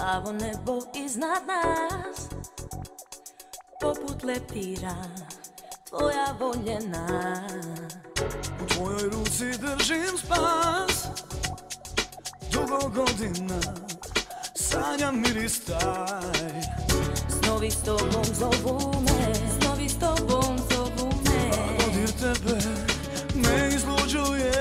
plavo nebo iznad nas, poput leptira, tvoja voljena. U tvojoj ruci držim spas, dugo godina sanjam miris taj. Snovi s tobom zovu me, snovi s tobom zovu me. A dodir tebe me izluđuje.